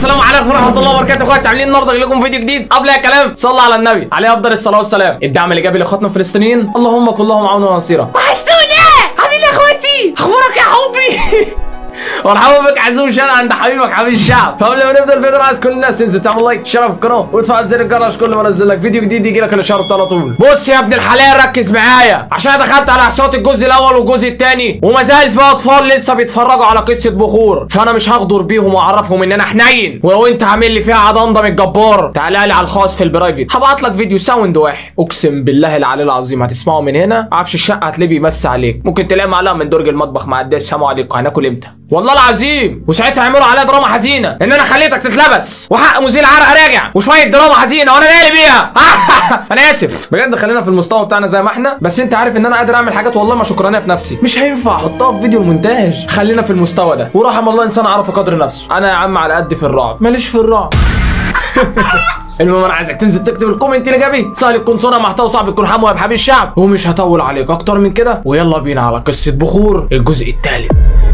السلام عليكم ورحمه الله وبركاته. اخواتي عاملين النهارده لكم فيديو جديد. قبل يا كلام صلى على النبي عليه افضل الصلاه والسلام. الدعم الايجابي لاخواتنا الفلسطينيين، اللهم كن لهم عونا ونصيرا. وحشتوني عاملين يا اخواتي، اخبارك يا حبي؟ مرحبا بك عزيزي المشاهد عند حبيبك حبيب الشعب. فقبل ما نبدا الفيديو عايز كل الناس تنزل تعمل لايك شرف القناه وتفعل زر الجرس كل ما انزل لك فيديو جديد يجي لك الاشعار على طول. بص يا ابن الحلال ركز معايا عشان دخلت على احصائيات الجزء الاول والجزء الثاني وما زال في اطفال لسه بيتفرجوا على قصه بخور، فانا مش هغدر بيهم واعرفهم ان انا حنين. ولو انت عامل لي فيها عضندم الجبار تعالى لي على الخاص في البرايفت، هبعت لك فيديو ساوند واحد اقسم بالله العلي العظيم هتسمعه من هنا عفش الشقه هتلاقيه بيمس عليك، ممكن تلاقي معلقه من درج المطبخ معديه. السلام عليكم هناكل امتى؟ والله العظيم. وساعتها هيعملوا عليها دراما حزينه ان انا خليتك تتلبس وحق مزيل عرق راجع وشويه دراما حزينه وانا مالي بيها. انا اسف بجد، خلينا في المستوى بتاعنا زي ما احنا، بس انت عارف ان انا قادر اعمل حاجات والله ما شكرانيه في نفسي مش هينفع احطها في فيديو المونتاج. خلينا في المستوى ده، ورحم الله انسان عرف قدر نفسه. انا يا عم على قد في الرعب ماليش في الرعب. المهم انا عايزك تنزل تكتب الكومنت الايجابي، سهل تكون صنع محتوى صعب تكون حمو يا بحبيب الشعب، ومش هطول عليك اكتر من كده، ويلا بينا على قصه بخور الجزء الثالث.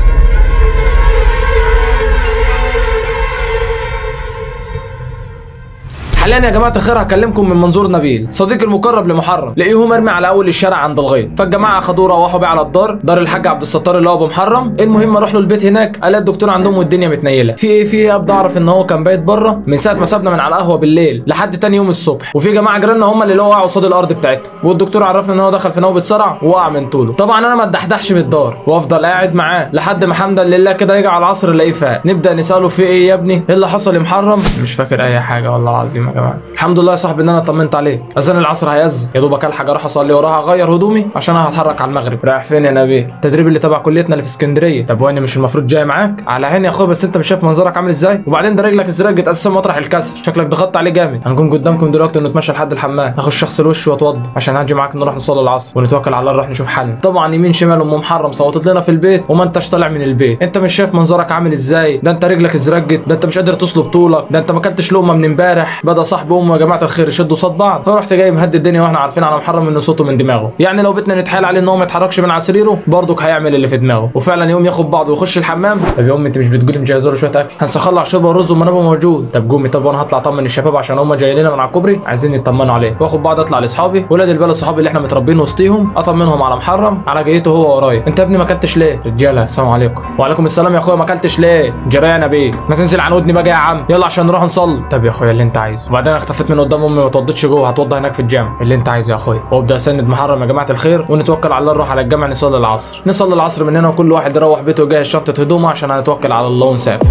حاليا يا جماعه الخير هكلمكم من منظور نبيل صديقي المقرب لمحرم. لقيه مرمي على اول الشارع عند الغيط، فالجماعه اخدوه روحوا بيه على دار الحاج عبد الستار اللي هو ابو محرم. المهم اروح له البيت هناك الاقي الدكتور عندهم والدنيا متنيله. في ايه ابدا اعرف ان هو كان بايت بره من ساعه ما سابنا من على القهوه بالليل لحد تاني يوم الصبح. وفي جماعه جيراننا هم اللي وقعوا قصاد الارض بتاعتهم، والدكتور عرفنا ان هو دخل في نوبه صرع ووقع من طوله. طبعا انا ما اتدحدحش من الدار وافضل قاعد معاه لحد ما حمدا لله كده يجي على العصر الاقيه فاق. نبدا نساله في ايه يا ابني؟ ايه اللي حصل يا محرم؟ مش فاكر اي حاجه والله العظيم يا جماعه. الحمد لله يا صاحبي ان انا طمنت عليه. اذان العصر هيأذن يا دوبك الحق اروح اصلي وراها اغير هدومي عشان انا هتحرك على المغرب. رايح فين يا نبيل؟ التدريب اللي تبع كليتنا اللي في اسكندريه. طب وانا مش المفروض جاي معاك؟ على عيني يا اخويا، بس انت مش شايف منظرك عامل ازاي؟ وبعدين ده رجلك ازرقت اساسا مطرح الكسر، شكلك ضغطت عليه جامد. هنكون قدامكم دلوقتي ونتمشى لحد الحمام، اخش اغسل وشي واتوضى عشان هاجي معاك نروح نصلي العصر ونتوكل على الله نروح نشوف حل. طبعا يمين شمال ام محرم صوتت لنا في البيت وما انتش طالع من البيت. انت مش شايف منظرك عامل ازاي؟ ده انت رجلك ازرقت، ده انت مش قادر تصلب طولك، ده انت ما اكلتش لقمه من امبارح. بدا صاحب امه يا جماعه الخير يشدوا صوت بعض، فرحت جاي مهدي الدنيا واحنا عارفين على محرم ان صوته من دماغه. يعني لو بيتنا نتحايل عليه ان هو ما يتحركش من على سريره برضك هيعمل اللي في دماغه. وفعلا يوم ياخد بعضه ويخش الحمام. طب يا امي انت مش بتقولي مجهزه له شويه اكل؟ هنسخلع شوربه ورز ومنابه موجود. طب قومي، طب وانا هطلع اطمن الشباب عشان هم جايين لنا من على الكوبري عايزين يطمنوا عليه. واخد بعض اطلع لاصحابي ولاد البلد صحابي اللي احنا متربيين وسطيهم اطمنهم على محرم على جيته هو ورايا. انت يا ابني ما اكلتش ليه؟ رجاله السلام عليكم. وعليكم السلام يا اخويا، ما اكلتش ليه؟ جريانه بيه ما تنزل عن ودني بقى يا عم، يلا عشان نروح نصلي. طب يا اخويا اللي انت عايزه. وبعدين اختفيت من قدام امي ما اتوضيتش جوه، هتوضى هناك في الجامع. اللي انت عايزه يا اخويا. وابدا اسند محرم يا جماعه الخير ونتوكل على الله نروح على الجامع نصلي العصر. نصلي العصر من هنا وكل واحد يروح بيته ويجهز شنطه هدومه عشان هنتوكل على الله ونسافر.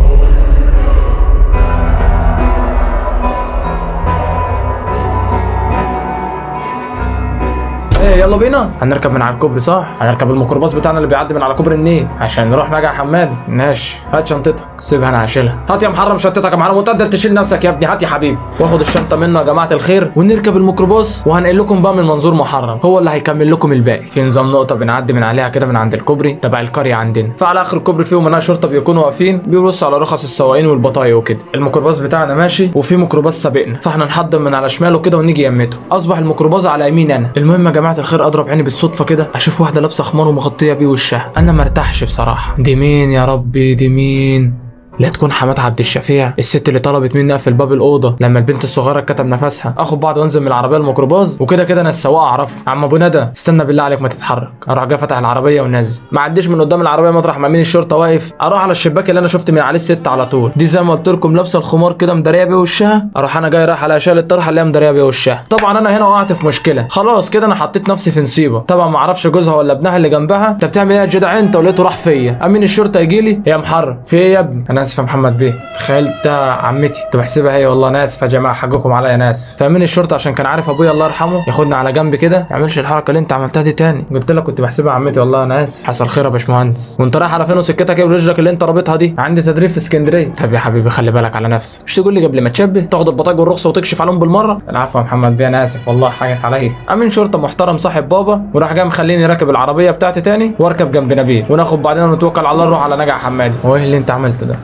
يلا بينا. هنركب من على الكوبري صح؟ هنركب الميكروباص بتاعنا اللي بيعدي من على كوبري النيل عشان نروح نجع حماد. ماشي هات شنطتك سيبها انا هشيلها. هات يا محرم شنطتك يا محرم، وتقدر تشيل نفسك يا ابني. هات يا حبيبي. واخد الشنطه منه يا جماعه الخير ونركب الميكروباص وهنقل لكم بقى من منظور محرم هو اللي هيكمل لكم الباقي. في نظام نقطه بنعدي من عليها كده من عند الكوبري تبع القريه عندنا، فعلى اخر الكوبري فيهم هنا شرطه بيكونوا واقفين بيبصوا على رخص السواقين والبطايق وكده. الميكروباص بتاعنا ماشي وفي ميكروباص سابقنا، فاحنا نحضن من على شماله كده ونيجي يمته. اصبح الميكروباص على يمين انا. المهم يا جماعه الخير اضرب عيني بالصدفه كده اشوف واحده لابسه خمار ومغطيه بيه وشها. انا مرتاحش بصراحه. دي مين يا ربي؟ دي مين؟ لا تكون حماد عبد الشفيع الست اللي طلبت مني اقفل باب الاوضه لما البنت الصغيره كتب نفسها. اخد بعض وانزل من العربيه الميكروباص وكده كده انا السواق اعرفه. عم ابو ندى استنى بالله عليك ما تتحرك. اروح جاي فتح العربيه ونازل، ما عديش من قدام العربيه مطرح ما مين الشرطه واقف. اروح على الشباك اللي انا شفت من عليه الست على طول، دي زي ما قلت لكم لابسه الخمار كده مداريه بيه وشها. اروح انا جاي رايح على شال الطرحه اللي هي مداريه بيه وشها. طبعا انا هنا وقعت في مشكله خلاص كده، انا حطيت نفسي في نصيبه. طبعا ما اعرفش جوزها ولا ابنها اللي جنبها انت بتعمل ايه يا جدع انت، ولقيته راح فيا. امين الشرطه يجي لي يا محرم في ايه يا ابني؟ انا اسف يا محمد بيه. تخيلت عمتي كنت بحسبها هي. والله انا اسف يا جماعه حقكم عليا انا اسف. فامين الشرطه عشان كان عارف ابويا الله يرحمه ياخدنا على جنب كده ما تعملش الحركه اللي انت عملتها دي تاني. قلت لك كنت بحسبها عمتي والله انا اسف. حصل خير يا باشمهندس. وانت رايح على فين وسكتك ايه ورجلك اللي انت رابطها دي؟ عندي تدريب في اسكندريه. طب يا حبيبي خلي بالك على نفسك، مش تقول لي قبل ما تشبه تاخد البطاقه والرخصه وتكشف عليهم بالمره. العفو يا محمد بيه انا اسف والله حاجك عليا. امين شرطه محترم صاحب بابا وراح جاي مخليني راكب العربيه بتاعتي تاني واركب جنب نبيل وناخد بعدين ونتوكل على الله نروح على نجع حمادي. هو ايه اللي انت عملته ده؟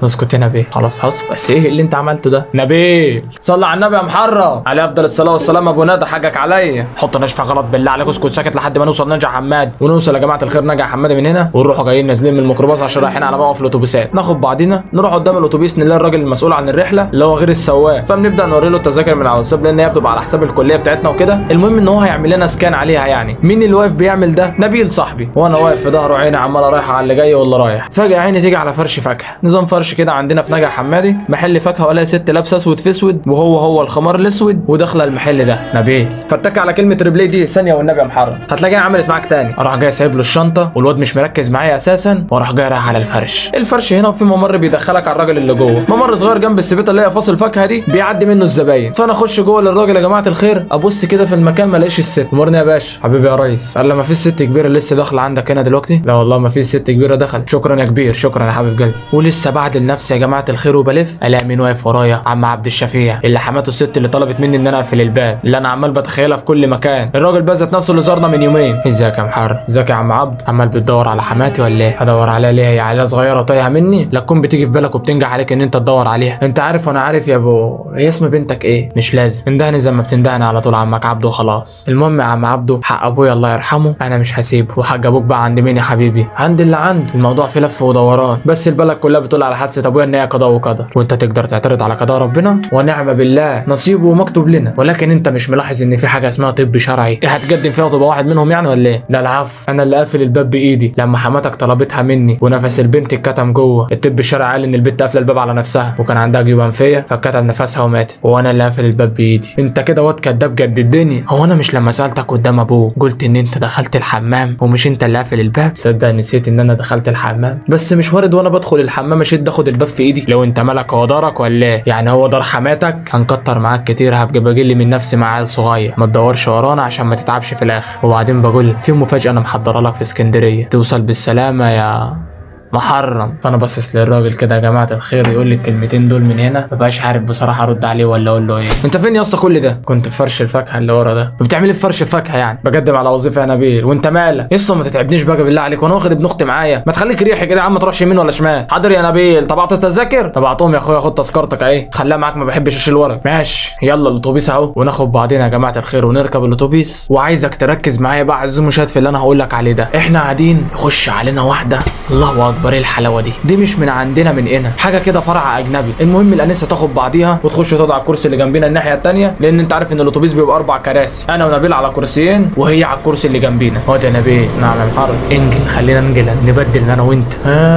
اسكت يا نبيل، خلاص هص. بس ايه اللي انت عملته ده نبيل؟ صلي على النبي يا محرم عليه افضل الصلاه والسلام. ابو ندى حقك عليا، حط نشفه غلط بالله عليك، اسكت ساكت لحد ما نوصل نجع حمادي، ونوصل يا جماعه الخير نجع حمادي من هنا، ونروحوا جايين نازلين من الميكروباص عشان رايحين على موقف الاتوبيسات، ناخد بعضينا نروح قدام الاتوبيس نلاقي الراجل المسؤول عن الرحله اللي هو غير السواق، فبنبدا نوري له التذاكر من على الواتساب لان هي بتبقى على حساب الكليه بتاعتنا وكده. المهم ان هو هيعمل لنا سكان عليها. يعني مين اللي واقف بيعمل ده؟ نبيل صاحبي، وانا واقف في ظهره عيني عماله رايحه على اللي جاي واللي رايح. فجاه عيني تيجي على فرش فاكهه، نظام فرش كده عندنا في نجع حمادي، محل فاكهه، والاقي ست لابسه اسود في اسود وهو الخمار الاسود وداخله المحل ده. نبيل فتك على كلمه ريبلاي دي ثانيه والنبي يا محرم هتلاقيها عملت معاك تاني. اروح جاي سايب له الشنطه والواد مش مركز معايا اساسا، واروح جاي رايح على الفرش هنا، وفي ممر بيدخلك على الراجل اللي جوه، ممر صغير جنب السبيطه اللي هي فاصل فاكهه دي، بيعدي منه الزباين. فانا اخش جوه للراجل يا جماعه الخير، ابص كده في المكان ما الاقيش الست. امرني يا باشا. حبيبي يا ريس. قال لي ما فيش ست كبيره لسه داخله عندك هنا دلوقتي؟ لا والله ما فيش ست كبيره دخلت. شكرا يا كبير، شكرا يا حبيب قلبي. ولسه بعدل نفسي يا جماعه الخير وبلف، الاقي مين واقف ورايا؟ عم عبد الشفيع اللي حماته الست اللي طلبت مني ان انا اقفل الباب، اللي انا عمال بتخيلها في كل مكان. الراجل بقى ذات نفسه اللي زارنا من يومين. ازيك يا محرم؟ ازيك يا عم عبد؟ عمال بتدور على حماتي ولا ايه؟ هدور عليها ليه؟ هي عيله صغيره تايهه مني؟ لا تكون بتيجي في بالك وبتنجح عليك ان انت تدور عليها. انت عارف وانا عارف يا ابو، هي اسم بنتك ايه؟ مش لازم اندهني زي ما بتندهني على طول عمك عبده وخلاص. المهم يا عم عبده، حق ابويا الله يرحمه انا مش هسيبه، وحق ابوك بقى عند مين يا حبيبي؟ عند اللي عنده. الموضوع في لف ودوران، بس البلد كلها بتقول على حادثه ابويا ان هي قضاء وقدر، وانت تقدر تعترض على قضاء ربنا؟ ونعم بالله، نصيبه ومكتوب لنا. ولكن انت مش ملاحظ ان في حاجه اسمها طب شرعي؟ ايه هتقدم فيها وتبقى واحد منهم يعني ولا ايه؟ لا العفو، انا اللي قافل الباب بايدي لما حماتك طلبتها مني، ونفس البنت اتكتم جوه. الطب الشرعي قال ان البنت قافله الباب على نفسها وكان عندها جيوب انفيه فاتكتم نفسها وماتت، وانا اللي قافل الباب بايدي. انت كده واد كداب جد الدنيا. هو انا مش لما سالتك قدام ابوك قلت ان انت دخلت الحمام ومش انت اللي قافل الباب؟ صدق نسيت ان انا دخلت الحمام، بس مش وارد وانا بدخل الحمام اشد اخد الباب في ايدي. لو انت مالك هو دارك ولا ايه؟ يعني هو دار حماتك؟ هنكتر معاك كتير، هبقى بجلي من نفسي مع عيل صغير. ما تدورش ورانا عشان ما تتعبش في الاخر. وبعدين بقول في مفاجاه انا محضره لك في اسكندريه، توصل بالسلامه يا محرم. فانا باصص للراجل كده يا جماعه الخير يقول لي الكلمتين دول من هنا، مبقاش عارف بصراحه ارد عليه ولا اقول له ايه. انت فين يا اسطى كل ده؟ كنت في فرش الفاكهه اللي ورا ده. بتعمل ايه في فرش الفاكهه يعني؟ بقدم على وظيفه يا نبيل. وانت مالك يا اسطى؟ ما تتعبنيش بقى بالله عليك، وانا واخد ابن اختي معايا. ما تخليك ريحي كده يا عم، ما تروحش يمين ولا شمال. حاضر يا نبيل. طبعت التذاكر؟ طبعتهم يا اخويا، خد تذكرتك اهي، خليها معاك، ما بحبش اشيل ورق. ماشي يلا الاتوبيس اهو، وناخد بعضنا يا جماعه الخير ونركب الاتوبيس. وعايزك تركز معايا بقى عزيزي المشاهد في اللي انا هقول لك عليه ده. احنا قاعدين يخش علينا واحده، الله اكبر ايه الحلاوه دي مش من عندنا من هنا، حاجه كده فرع اجنبي. المهم الانسه تاخد بعضيها وتخش تقعد على الكرسي اللي جنبينا الناحيه الثانيه، لان انت عارف ان الاتوبيس بيبقى 4 كراسي، انا ونبيل على كرسيين وهي على الكرسي اللي جنبينا. هو يا نبيل. نعم يا محرم. انجل، خلينا ننجل، نبدل انا وانت.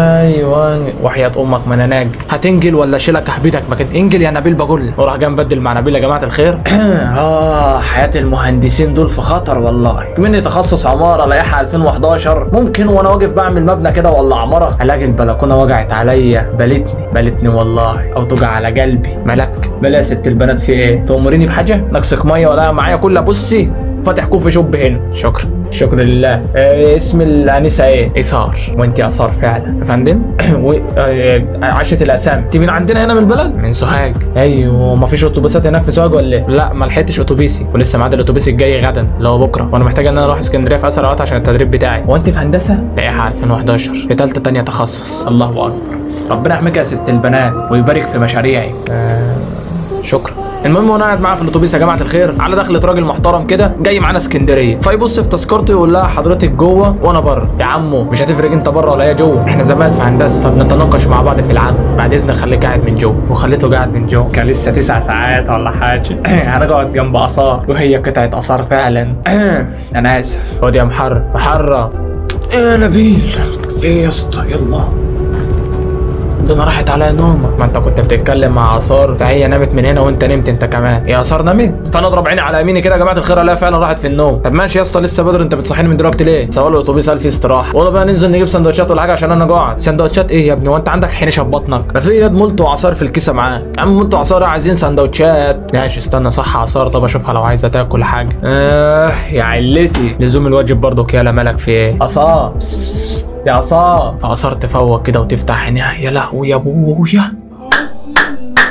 ايوه وحياه امك ما انا ناجل. هتنجل ولا اشيلك احبيدك مكان؟ انجل يا نبيل بقول. وراح جاي نبدل مع نبيل يا جماعه الخير. حياه المهندسين دول في خطر والله. مني تخصص عماره لائحه 2011، ممكن وانا واقف بعمل مبنى كده ولا عماره الاقي البلكونه وجعت عليا، بلتني والله، او توجع على قلبي. ملك بلا يا ست البنات في ايه؟ تأمريني بحاجه؟ ناقصك ميه ولا معايا كلها؟ بصي فاتح كوفي شوب هنا. شكرا لله. اسم الانسه ايه؟ ايثار. وانت اثار فعلا يا فندم. عاشت الاسامي. انت من عندنا هنا من البلد؟ من سوهاج. ايوه. ما فيش اتوبيسات هناك في سوهاج ولا ايه؟ لا ما لحقتش اتوبيسي، ولسه ميعاد الاتوبيس الجاي غدا اللي هو بكره، وانا محتاج ان انا اروح اسكندريه في اسرع وقت عشان التدريب بتاعي. وانت في هندسه؟ لائحه 2011 في ثالثه ثانيه تخصص. الله اكبر. ربنا يحميك يا ست البنات ويبارك في مشاريعك. شكرا. المهم وانا قاعد معاه في الاتوبيس يا جماعه الخير، على دخلة راجل محترم كده جاي معانا اسكندريه، فيبص في تذكرته يقول لها حضرتك جوه وانا بره. يا عمو مش هتفرق انت بره ولا هي جوه، احنا زمايل في هندسه، طب نتناقش مع بعض في العمل. بعد اذنك خليك قاعد من جوه. وخليته قاعد من جوه. كان لسه 9 ساعات ولا حاجه. هنقعد جنب اثار، وهي قطعه اثار فعلا. انا اسف. خد يا محرم. يا نبيل في ايه يا اسطى؟ يلا ده انا راحت عليا نومه. ما انت كنت بتتكلم مع اثار فهي نامت من هنا وانت نمت انت كمان. يا اثار نامت؟ فانا اضرب عيني على يميني كده يا جماعه الخير الاقيها فعلا راحت في النوم. طب ماشي يا اسطى لسه بدري، انت بتصحيني من دلوقتي ليه؟ سواق الاتوبيس قال في استراحه، ولا بقى ننزل نجيب سندوتشات ولا حاجه عشان انا جوعت. سندوتشات ايه يا ابني؟ وانت عندك حنشه في بطنك؟ ما في ياد مولتو وعصار في الكيسه معاك. يا عم مولتو وعصار عايزين سندوتشات. ماشي استنى صح عصار. طب اشوفها لو عايزه تاكل حاجه. يا علتي لزوم الواجب برضك. يالا مالك في ايه؟ عصار يا عصار. فعصار تفوق كده وتفتح عينيها. يا لهوي يا ابويا.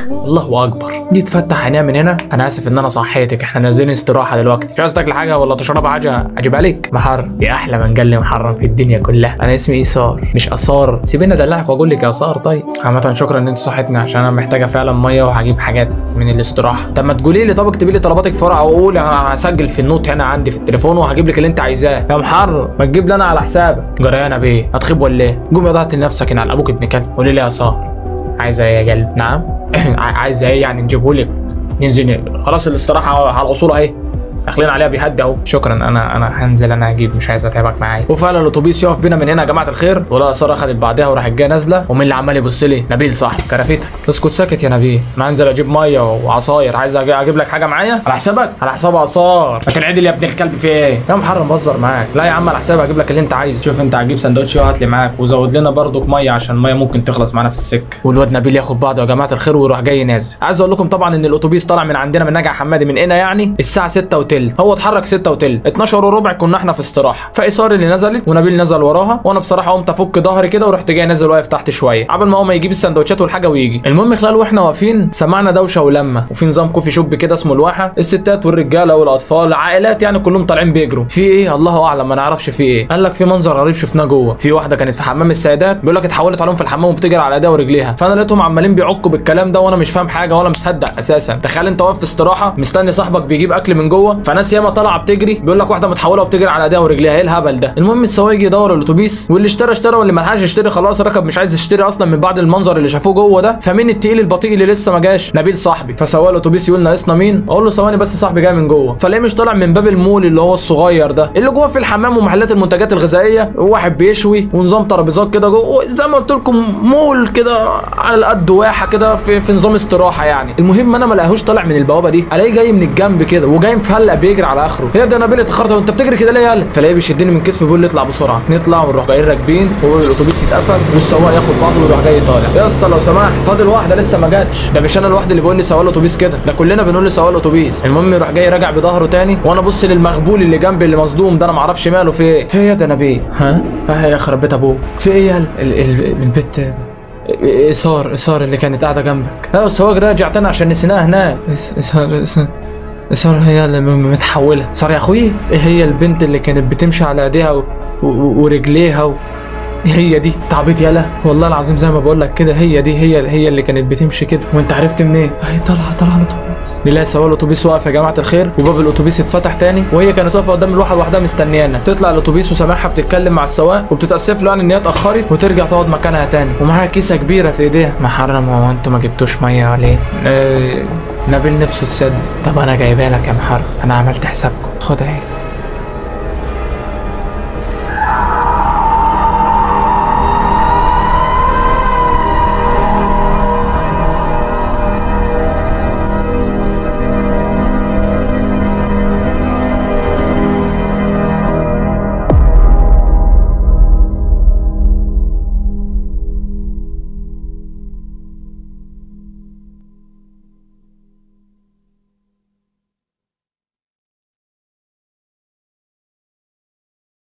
الله اكبر، دي تفتح عينيها من هنا. انا اسف ان انا صحيتك، احنا نازلين استراحه دلوقتي، مش عايز تاكل حاجه ولا تشرب حاجه اجيبها لك؟ محرم يا احلى منجل محرم في الدنيا كلها. انا اسمي ايثار مش اثار، سيبيني ادلعك واقول لك يا اثار. طيب عامه شكرا ان انت صحتني عشان انا محتاجه فعلا ميه وهجيب حاجات من الاستراحه. طب ما تقولي لي، طب اكتبي لي طلباتك بسرعه وقولي، انا هسجل في النوت هنا عندي في التليفون وهجيب لك اللي انت عايزاه. يا محرم ما تجيب لي انا على حسابك. جريانه بيه هتخيب ولا ايه؟ قوم يا ضغط لنفسك هنا على ابوك ابن كلب. قولي لي يا اثار عايزه ايه يا قلب؟ نعم عايزه ايه يعني نجيبه لك؟ ننزل خلاص الاستراحه على الاصول اهي، داخلين عليها بيهدي اهو. شكرا انا هنزل انا اجيب، مش عايز اتعبك معايا. وفعلا الاتوبيس يقف بينا من هنا يا جماعه الخير، ولا ساره خدت بعدها وراحت جايه نازله. ومين اللي عمال يبص لي؟ نبيل صاحبي. كرفتك اسكت ساكت يا نبيل، انا هنزل اجيب ميه وعصاير. عايز اجيب لك حاجه معايا على حسابك؟ على حساب عصار. ما تنعدل يا ابن الكلب في ايه؟ يا محرم بهزر معاك. لا يا عم على حسابي، هجيب لك اللي انت عايزه. شوف انت هتجيب سندوتش وهات لي معاك، وزود لنا برضك ميه عشان الميه ممكن تخلص معانا في السكه. والواد نبيل ياخد بعضه يا جماعه الخير ويروح جاي نازل. عايز اقول لكم طبعا ان الاتوبيس طالع من عندنا من نجع حمادي من هنا يعني الساعه 6 وتلت، هو اتحرك 6 وتلت، 12 وربع كنا احنا في استراحه. فايثار اللي نزلت ونبيل نزل وراها، وانا بصراحه قمت افك ظهري كده ورحت جاي نازل واقف تحت شويه قبل ما هو ما يجيب السندوتشات والحاجه ويجي. المهم خلال واحنا واقفين سمعنا دوشه ولمه، وفي نظام كوفي شوب كده اسمه الواحه، الستات والرجاله والاطفال عائلات يعني كلهم طالعين بيجروا. في ايه الله اعلم، ما نعرفش في ايه. قال لك في منظر غريب شفناه جوه، في واحده كانت في حمام السيدات بيقول لك اتحولت عليهم في الحمام وبتجري على ايديها ورجليها. فانا لقيتهم عمالين بيعكوا بالكلام ده وانا مش فاهم حاجه ولا مصدق اساسا. تخيل انت واقف في استراحه مستني صاحبك بيجيب اكل من جوه، فناس ياما طالعه بتجري بيقول لك واحده متحوله وبتجري على ايديها ورجليها. ايه الهبل ده؟ المهم السواق يجي يدور الاتوبيس، واللي اشترى واللي ما لحقش يشتري خلاص ركب مش عايز يشتري اصلا من بعد المنظر اللي شافوه جوه ده. فمين التقيل البطيء اللي لسه ما جاش؟ نبيل صاحبي. فسواق الاتوبيس يقول ناقصنا مين؟ اقول له ثواني بس صاحبي جاي من جوه. فلاقيه مش طالع من باب المول اللي هو الصغير ده اللي جوه في الحمام ومحلات المنتجات الغذائيه، واحد بيشوي ونظام ترابيزات كده جوه زي ما قلت لكم مول كده على قد واحه كده في نظام استراحه يعني. المهم انا ما لاقيهوش طالع من البوابه دي، الاقيه جاي من الجنب كده وجاي مفلق بيجري على اخره. هي ده نبيل اتاخرت وانت بتجري كده ليه يالا؟ فلاقيه بيشدني من كتفي بيقول لي اطلع بسرعه. نطلع ونروح جايين راكبين والاتوبيس يتقفل والسواق ياخد بعضه ويروح جاي طالع. يا اسطى لو سمحت فاضل واحده لسه ما جاتش. ده مش انا الواحد اللي بيقول لي سواق الاتوبيس كده، ده كلنا بنقول لسواق الاتوبيس. المهم يروح جاي راجع بظهره تاني وانا ابص للمغبول اللي جنبي اللي مصدوم ده، انا ما اعرفش ماله في ايه. في ايه ده نبيل؟ ها يا خرب بيت ابوه، في ايه يالا؟ البت ايثار اللي كانت قاعده جنبك. لا السواق راجع تاني عشان نسيناها هناك. ايثار هي اللي متحوله. صار يا اخوي هي البنت اللي كانت بتمشي على ايديها ورجليها هي دي. تعبيط يالا والله العظيم زي ما بقول لك كده، هي دي هي اللي كانت بتمشي كده. وانت عرفت منين؟ اهي طالعه الاتوبيس. نلاقي سواق الاتوبيس واقف يا جماعه الخير، وباب الاتوبيس اتفتح تاني، وهي كانت واقفه قدام الواحد وحدها مستنيانا. تطلع الاتوبيس وسامعها بتتكلم مع السواق وبتتاسف له يعني ان هي اتاخرت، وترجع تقعد مكانها تاني ومعاها كيسه كبيره في ايديها. محرم هو انتوا ما جبتوش ميه ولا ايه؟ نبيل نفسه تسد. طب انا جايبها لك يا محرم، انا عملت حسابكم، خد اهي.